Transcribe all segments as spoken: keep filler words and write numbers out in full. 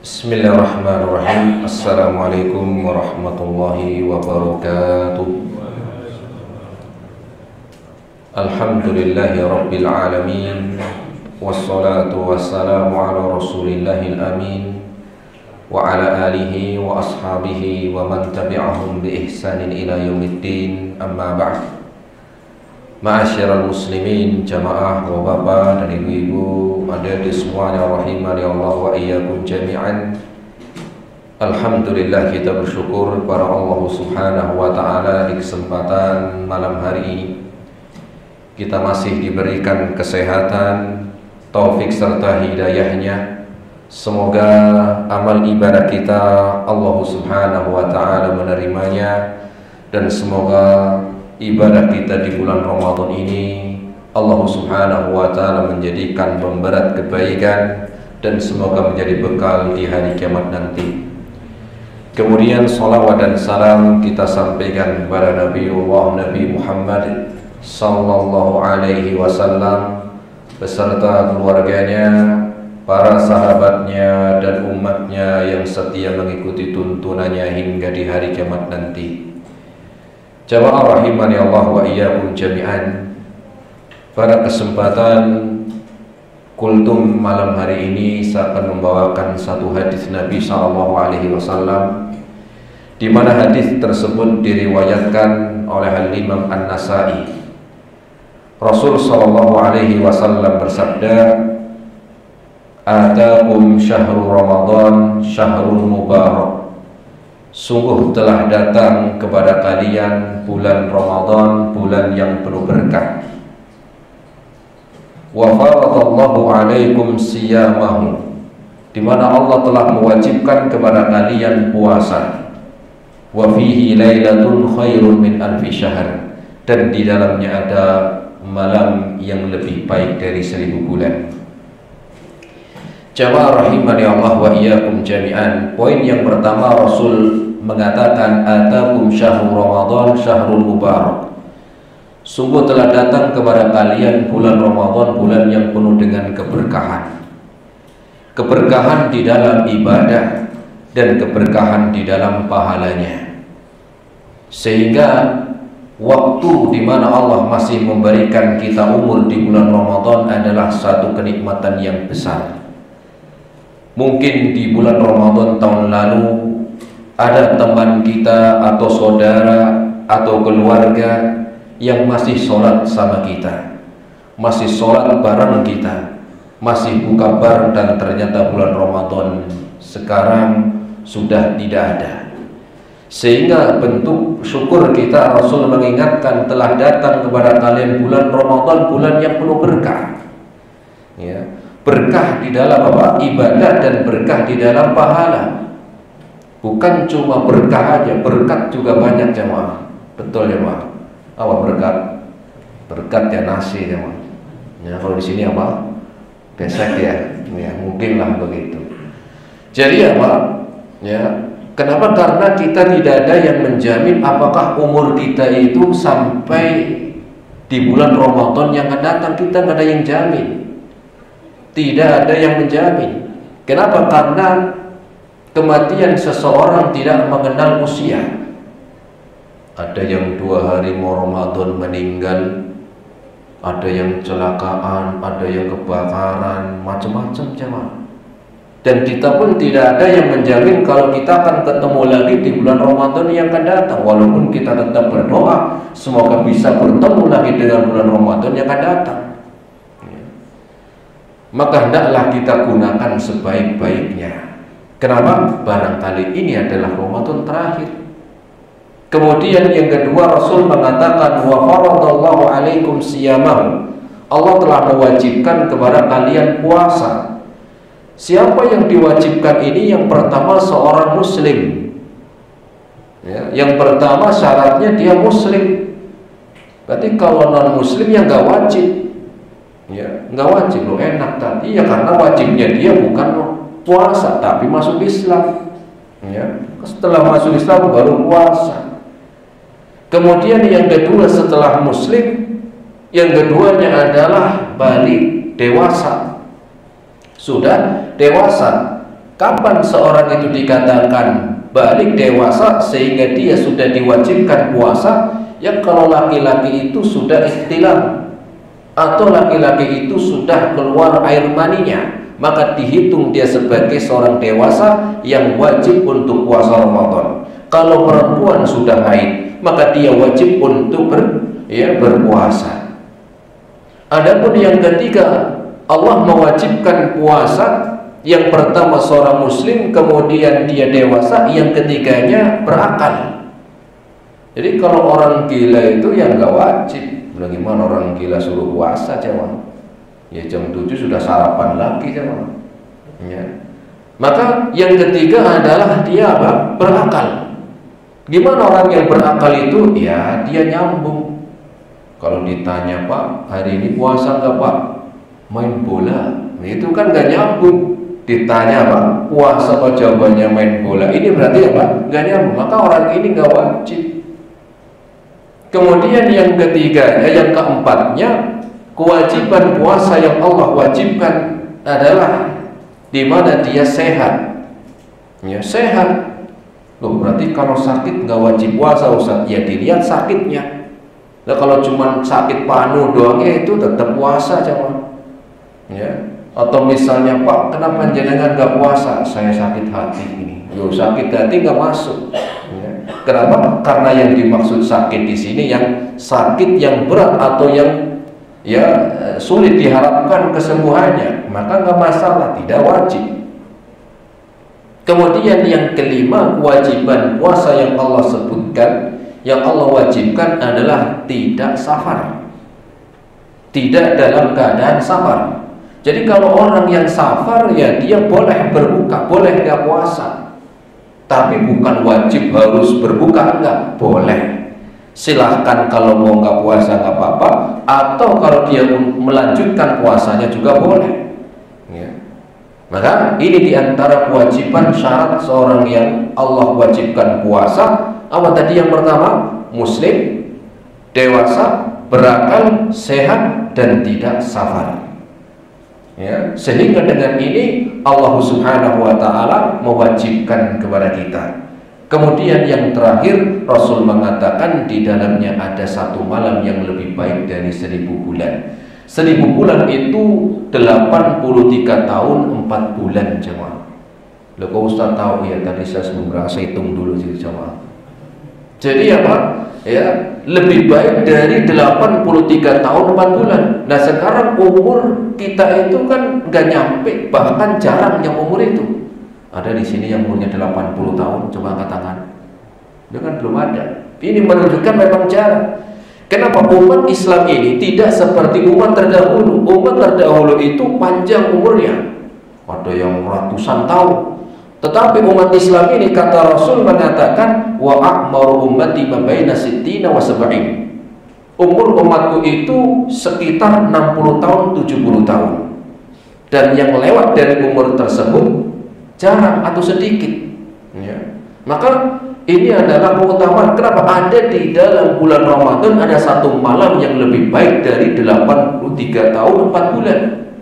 Bismillahirrahmanirrahim. Assalamualaikum warahmatullahi wabarakatuh. Alhamdulillahi rabbil alamin. Wassalatu wassalamu ala rasulillahil amin wa ala alihi wa ashabihi wa man tabi'ahum bi ihsanin ila yaumiddin. Amma ba'd. Ma'asyiral muslimin, jamaah wa bapak dan ibu-ibu, adik-adik semuanya rahimani Allah wa iyyakum jami'an. Alhamdulillah, kita bersyukur kepada Allah Subhanahu wa taala di kesempatan malam hari ini. Kita masih diberikan kesehatan, taufik serta hidayahnya. Semoga amal ibadah kita Allah Subhanahu wa taala menerimanya, dan semoga ibadah kita di bulan Ramadan ini Allah Subhanahu wa taala menjadikan pemberat kebaikan dan semoga menjadi bekal di hari kiamat nanti. Kemudian salawat dan salam kita sampaikan kepada Nabiullah Nabi Muhammad sallallahu alaihi wasallam beserta keluarganya, para sahabatnya dan umatnya yang setia mengikuti tuntunannya hingga di hari kiamat nanti. Jamaah rahimani Allah wa iyyakum jami'an. Pada kesempatan kultum malam hari ini saya akan membawakan satu hadis Nabi sallallahu alaihi wasallam, di mana hadis tersebut diriwayatkan oleh Al-Imam An-Nasa'i. Rasul sallallahu alaihi wasallam bersabda, "Ataakum syahrul Ramadan syahrul mubarak." Sungguh telah datang kepada kalian bulan Ramadan, bulan yang penuh berkah. Wa faradallahu alaikum siyamahu, di mana Allah telah mewajibkan kepada kalian puasa. Wa fihi lailatun khairun min alfi syahr, dan di dalamnya ada malam yang lebih baik dari seribu bulan. Jamaah rahimani Allah wa iyyakum jami'an. Poin yang pertama, Rasul mengatakan atakum syahrul Ramadan syahrul mubarak. Sungguh telah datang kepada kalian bulan Ramadan, bulan yang penuh dengan keberkahan. Keberkahan di dalam ibadah dan keberkahan di dalam pahalanya. Sehingga waktu di mana Allah masih memberikan kita umur di bulan Ramadan adalah satu kenikmatan yang besar. Mungkin di bulan Ramadan tahun lalu ada teman kita atau saudara atau keluarga yang masih sholat sama kita, masih sholat bareng kita, masih buka bareng, dan ternyata bulan Ramadan sekarang sudah tidak ada. Sehingga bentuk syukur kita, Rasul mengingatkan telah datang kepada kalian bulan Ramadan, bulan yang penuh berkah, ya. Berkah di dalam apa? Ibadah, dan berkah di dalam pahala. Bukan cuma berkah aja, berkat juga banyak jemaah. Betul jemaah. Apa berkat? Berkat ya nasi jemaah. Ya, kalau di sini apa? Besek ya. Ya, mungkinlah begitu. Jadi apa? Ya, kenapa? Karena kita tidak ada yang menjamin apakah umur kita itu sampai di bulan Ramadan yang akan datang. Kita nggak ada yang jamin. Tidak ada yang menjamin. Kenapa? Karena kematian seseorang tidak mengenal usia. Ada yang dua hari mau Ramadan meninggal, ada yang kecelakaan, ada yang kebakaran, macam-macam jemaah. Dan kita pun tidak ada yang menjamin kalau kita akan ketemu lagi di bulan Ramadan yang akan datang. Walaupun kita tetap berdoa semoga bisa bertemu lagi dengan bulan Ramadan yang akan datang. Maka hendaklah kita gunakan sebaik-baiknya. Kenapa? Barangkali ini adalah Ramadan terakhir. Kemudian yang kedua, Rasul mengatakan wa faradallahu alaikum siyamahu. Allah telah mewajibkan kepada kalian puasa. Siapa yang diwajibkan ini? Yang pertama seorang muslim, ya, yang pertama syaratnya dia muslim. Berarti kalau non muslim ya nggak wajib. Ya, nggak wajib loh, enak tadi ya, karena wajibnya dia bukan puasa tapi masuk Islam. Ya, setelah masuk Islam baru puasa. Kemudian yang kedua setelah muslim, yang keduanya adalah balik, dewasa. Sudah dewasa. Kapan seorang itu dikatakan balik dewasa sehingga dia sudah diwajibkan puasa? Ya kalau laki-laki itu sudah ihtilam atau laki-laki itu sudah keluar air maninya, maka dihitung dia sebagai seorang dewasa yang wajib untuk puasa Ramadan. Kalau perempuan sudah haid, maka dia wajib untuk ber, ya, berpuasa. Adapun yang ketiga, Allah mewajibkan puasa. Yang pertama seorang muslim, kemudian dia dewasa, yang ketiganya berakal. Jadi kalau orang gila itu yang nggak wajib. Bagaimana orang gila suruh puasa coba? Ya jam tujuh sudah sarapan lagi coba. Ya. Maka yang ketiga adalah dia apa? Berakal. Gimana orang yang berakal itu? Ya dia nyambung. Kalau ditanya, Pak, hari ini puasa nggak Pak? Main bola. Itu kan nggak nyambung. Ditanya apa? Puasa, apa jawabannya main bola. Ini berarti apa? Nggak nyambung. Maka orang ini nggak wajib. Kemudian yang ketiga, eh, yang keempatnya, kewajiban puasa yang Allah wajibkan adalah di mana dia sehat. Ya sehat. Loh, berarti kalau sakit nggak wajib puasa, Ustaz. Ya dilihat sakitnya. Nah kalau cuma sakit panu doangnya itu tetap puasa coba. Ya. Atau misalnya, Pak, kenapa jenengan nggak puasa? Saya sakit hati ini. Yo sakit hati nggak masuk. Ya. Kenapa? Karena yang dimaksud sakit di sini yang sakit yang berat atau yang ya sulit diharapkan kesembuhannya, maka nggak masalah, tidak wajib. Kemudian yang kelima, kewajiban puasa yang Allah sebutkan, yang Allah wajibkan adalah tidak safar, tidak dalam keadaan safar. Jadi kalau orang yang safar ya dia boleh berbuka, boleh nggak puasa, tapi bukan wajib harus berbuka, enggak, boleh. Silahkan kalau mau nggak puasa nggak apa-apa, atau kalau dia melanjutkan puasanya juga boleh. Ya. Maka ini diantara kewajiban syarat seorang yang Allah wajibkan puasa. Apa tadi yang pertama? Muslim, dewasa, berakal, sehat, dan tidak safar. Ya, sehingga dengan ini Allah Subhanahu wa ta'ala mewajibkan kepada kita. Kemudian yang terakhir, Rasul mengatakan di dalamnya ada satu malam yang lebih baik dari seribu bulan. Seribu bulan itu delapan puluh tiga tahun empat bulan jemaah. Loh kok Ustaz tahu ya? Tadi saya sebelum berasa hitung dulu sih jemaah. Jadi apa? Ya, lebih baik dari delapan puluh tiga tahun empat bulan. Nah sekarang umur kita itu kan nggak nyampe, bahkan jarang yang umur itu. Ada di sini yang umurnya delapan puluh tahun, coba angkat tangan. Itu kan belum ada. Ini menunjukkan memang jarang. Kenapa umat Islam ini tidak seperti umat terdahulu? Umat terdahulu itu panjang umurnya, ada yang ratusan tahun. Tetapi umat Islam ini, kata Rasul mengatakan, wa a'maru ummati ma baina sittina wa sab'in. Umur umatku itu sekitar enam puluh tahun, tujuh puluh tahun. Dan yang lewat dari umur tersebut jarang atau sedikit. Ya. Maka ini adalah keutamaan. Kenapa? Ada di dalam bulan Ramadan ada satu malam yang lebih baik dari delapan puluh tiga tahun empat bulan.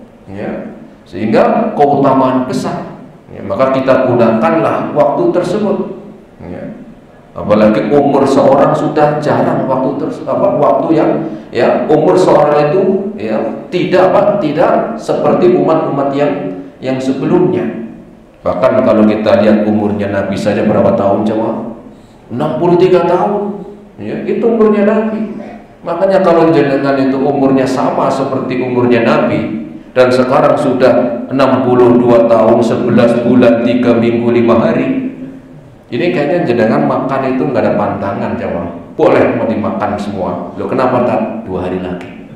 Ya. Sehingga keutamaan besar. Ya, maka kita gunakanlah waktu tersebut. Ya. Apalagi umur seorang sudah jarang waktu tersebut, apa waktu yang ya umur seorang itu ya tidak apa tidak seperti umat-umat yang yang sebelumnya. Bahkan kalau kita lihat umurnya Nabi saja berapa tahun coba? enam puluh tiga tahun. Ya, itu umurnya Nabi. Makanya kalau jenengan itu umurnya sama seperti umurnya Nabi, dan sekarang sudah enam puluh dua tahun, sebelas bulan, tiga minggu, lima hari. Ini kayaknya jenengan makan itu nggak ada pantangan, coba. Boleh mau dimakan semua. Loh kenapa tak? Dua hari lagi.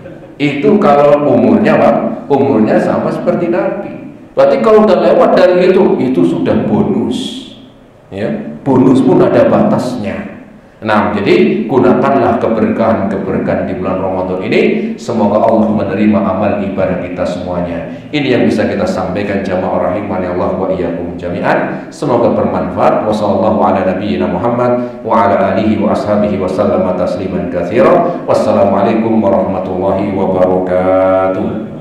Itu kalau umurnya, Pak, umurnya sama seperti Nabi. Berarti kalau udah lewat dari itu, itu sudah bonus. Ya, bonus pun ada batasnya. Nah, jadi gunakanlah keberkahan-keberkahan di bulan Ramadan ini. Semoga Allah menerima amal ibadah kita semuanya. Ini yang bisa kita sampaikan jamaah rahimani Allah wa iyyakum jami'an. Semoga bermanfaat. Wassallallahu ala nabiyyina Muhammad wa ala alihi wa ashabihi wa sallama tasliman katsira. Wassalamualaikum warahmatullahi wabarakatuh.